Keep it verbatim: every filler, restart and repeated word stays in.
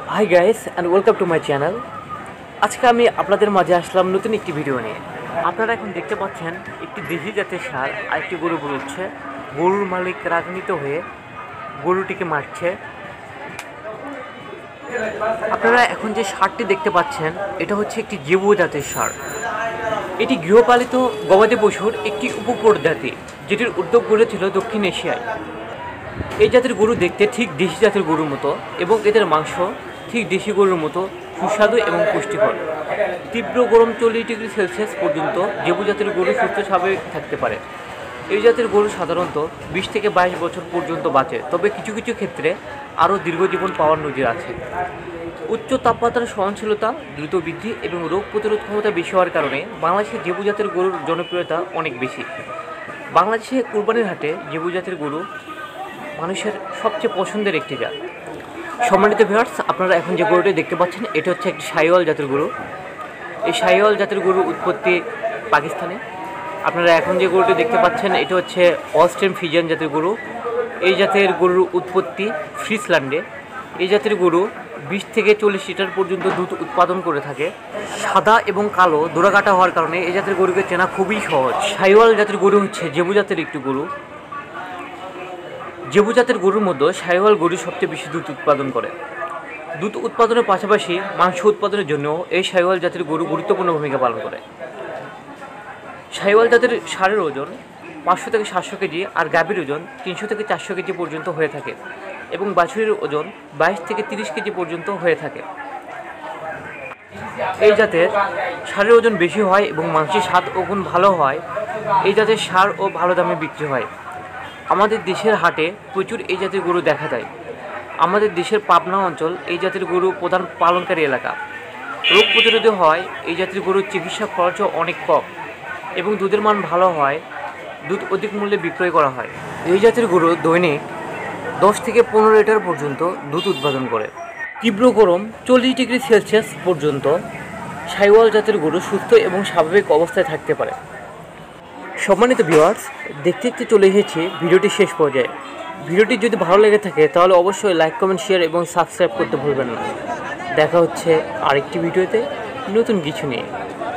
High guys and welcome to my channel. আজকে আমি আপনাদের মাঝে আসলাম নতুন একটি ভিডিও নিয়ে। আপনারা এখন দেখতে পাচ্ছেন একটি দেশি জাতের ষাঁড় আর একটি গরু বেরোচ্ছে। গরুর মালিক রাগান্বিত হয়ে গরুটিকে মারছে। আপনারা এখন যে ষাঁড়টি দেখতে পাচ্ছেন এটা হচ্ছে একটি জেবু জাতের ষাঁড়। এটি গৃহপালিত গবাদি পশুর একটি উপপ্রজাতি, যেটির উদ্যোগ গড়েছিল দক্ষিণ এশিয়ায়। এই জাতের গরু দেখতে ঠিক দেশি জাতের গরুর মতো এবং এদের মাংস ঠিক দেশি গরুর মতো সুস্বাদু এবং পুষ্টিকর। তীব্র গরম চল্লিশ ডিগ্রি সেলসিয়াস পর্যন্ত জেবু জাতের গরু সুস্থ স্বাভাবিক থাকতে পারে। এই জাতের গরু সাধারণত বিশ থেকে বাইশ বছর পর্যন্ত বাঁচে, তবে কিছু কিছু ক্ষেত্রে আরও দীর্ঘজীবন পাওয়ার নজির আছে। উচ্চ তাপমাত্রার সহনশীলতা, দ্রুত বৃদ্ধি এবং রোগ প্রতিরোধ ক্ষমতা বেশি হওয়ার কারণে বাংলাদেশে জেবু জাতের গরুর জনপ্রিয়তা অনেক বেশি। বাংলাদেশে কুরবানির হাটে জেবু জাতের গরু মানুষের সবচেয়ে পছন্দের একটি জাত। সম্মানিত ভিউয়ার্স, আপনারা এখন যে গরুটি দেখতে পাচ্ছেন এটা হচ্ছে একটি শাহিওয়াল জাতের গরু। এই শাহিওয়াল জাতের গরুর উৎপত্তি পাকিস্তানে। আপনারা এখন যে গরুটি দেখতে পাচ্ছেন এটা হচ্ছে অস্ট্রেন ফিজিয়ান জাতের গরু। এই জাতের গরুর উৎপত্তি ফ্রিসল্যান্ডে। এই জাতের গরু বিশ থেকে চল্লিশ লিটার পর্যন্ত দুধ উৎপাদন করে থাকে। সাদা এবং কালো দোড়াকাটা হওয়ার কারণে এই জাতের গরুকে চেনা খুবই সহজ। শাহিওয়াল জাতের গরু হচ্ছে জেবু জাতের একটি গরু। জেবু জাতের গরুর মধ্যে শাহিওয়াল গরু সবচেয়ে বেশি দুধ উৎপাদন করে। দুধ উৎপাদনের পাশাপাশি মাংস উৎপাদনের জন্য এই শাহিওয়াল জাতের গরু গুরুত্বপূর্ণ ভূমিকা পালন করে। শাহিওয়াল জাতের ষাঁড়ের ওজন পাঁচশো থেকে সাতশো কেজি আর গাভীর ওজন তিনশো থেকে চারশো কেজি পর্যন্ত হয়ে থাকে এবং বাছুরের ওজন বাইশ থেকে তিরিশ কেজি পর্যন্ত হয়ে থাকে। এই জাতের ষাঁড়ের ওজন বেশি হয় এবং মাংসের স্বাদ ও গুণ ভালো হয়। এই জাতের ষাঁড় ও ভালো দামে বিক্রি হয়। আমাদের দেশের হাটে প্রচুর এই জাতের গরু দেখা যায়। আমাদের দেশের পাবনা অঞ্চল এই জাতের গরু প্রধান পালনকারী এলাকা। রোগ প্রতিরোধী হয়। এই জাতের গরুর চিকিৎসা খরচও অনেক কম এবং দুধের মান ভালো হয়। দুধ অধিক মূল্যে বিক্রয় করা হয়। এই জাতের গরু দৈনিক দশ থেকে পনেরো লিটার পর্যন্ত দুধ উৎপাদন করে। তীব্র গরম চল্লিশ ডিগ্রি সেলসিয়াস পর্যন্ত শাহিওয়াল জাতের গরু সুস্থ এবং স্বাভাবিক অবস্থায় থাকতে পারে। সম্মানিত ভিউয়ার্স, দেখতে দেখতে চলে এসেছি ভিডিওটি শেষ পর্যায়ে। ভিডিওটি যদি ভালো লেগে থাকে তাহলে অবশ্যই লাইক, কমেন্ট, শেয়ার এবং সাবস্ক্রাইব করতে ভুলবেন না। দেখা হচ্ছে আরেকটি ভিডিওতে নতুন কিছু নিয়ে।